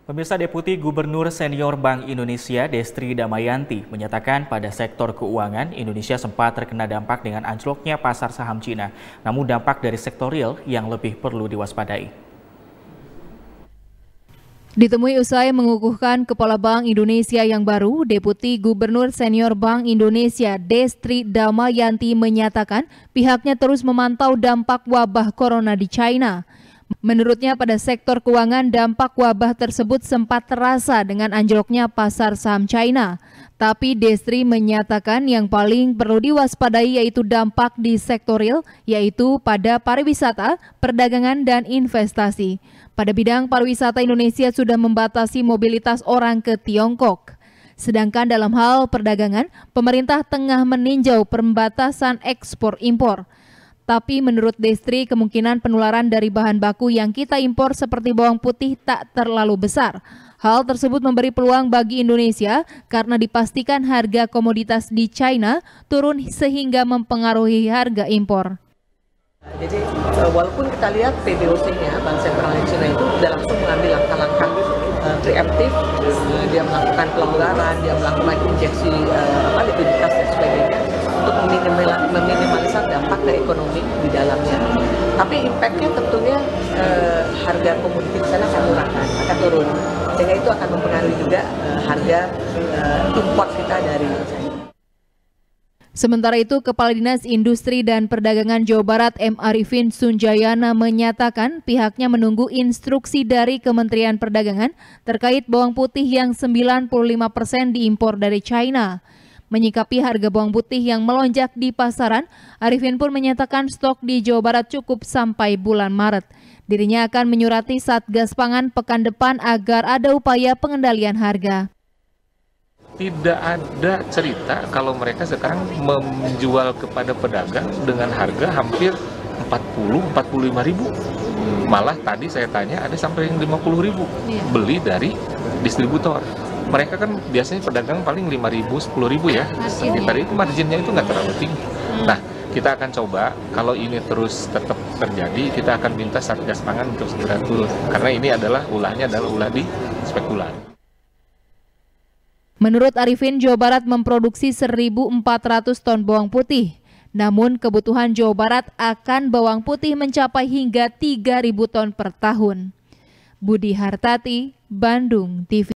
Pemirsa, Deputi Gubernur Senior Bank Indonesia Destri Damayanti menyatakan pada sektor keuangan Indonesia sempat terkena dampak dengan anjloknya pasar saham Cina. Namun dampak dari sektor real yang lebih perlu diwaspadai. Ditemui usai mengukuhkan Kepala Bank Indonesia yang baru, Deputi Gubernur Senior Bank Indonesia Destri Damayanti menyatakan pihaknya terus memantau dampak wabah corona di China. Menurutnya pada sektor keuangan dampak wabah tersebut sempat terasa dengan anjloknya pasar saham China. Tapi Destri menyatakan yang paling perlu diwaspadai yaitu dampak di sektor real, yaitu pada pariwisata, perdagangan, dan investasi. Pada bidang pariwisata, Indonesia sudah membatasi mobilitas orang ke Tiongkok. Sedangkan dalam hal perdagangan, pemerintah tengah meninjau pembatasan ekspor-impor. Tapi menurut Destri, kemungkinan penularan dari bahan baku yang kita impor seperti bawang putih tak terlalu besar. Hal tersebut memberi peluang bagi Indonesia karena dipastikan harga komoditas di China turun sehingga mempengaruhi harga impor. Jadi walaupun kita lihat PBOC-nya, Bank Sentral China itu sudah langsung mengambil langkah-langkah preemptif, dia melakukan pelonggaran, dia melakukan injeksi likuiditas dan sebagainya untuk meminimalisir dampak dari ekonomi di dalamnya. Tapi impact-nya tentunya harga komoditi di sana akan turun, sehingga itu akan mempengaruhi juga harga import kita dari China. Sementara itu, Kepala Dinas Industri dan Perdagangan Jawa Barat M. Arifin Sunjayana menyatakan pihaknya menunggu instruksi dari Kementerian Perdagangan terkait bawang putih yang 95% diimpor dari China. Menyikapi harga bawang putih yang melonjak di pasaran, Arifin pun menyatakan stok di Jawa Barat cukup sampai bulan Maret. Dirinya akan menyurati Satgas Pangan pekan depan agar ada upaya pengendalian harga. Tidak ada cerita kalau mereka sekarang menjual kepada pedagang dengan harga hampir 40-45 ribu. Malah tadi saya tanya ada sampai yang 50 ribu beli dari distributor. Mereka kan biasanya pedagang paling 5 ribu, 10 ribu ya. Sekitar itu marginnya itu nggak terlalu tinggi. Nah, kita akan coba kalau ini terus tetap terjadi, kita akan minta Satgas Pangan untuk segera turun. Karena ini adalah ulahnya adalah ulah di spekulan. Menurut Arifin, Jawa Barat memproduksi 1.400 ton bawang putih. Namun kebutuhan Jawa Barat akan bawang putih mencapai hingga 3.000 ton per tahun. Budi Hartati, Bandung TV.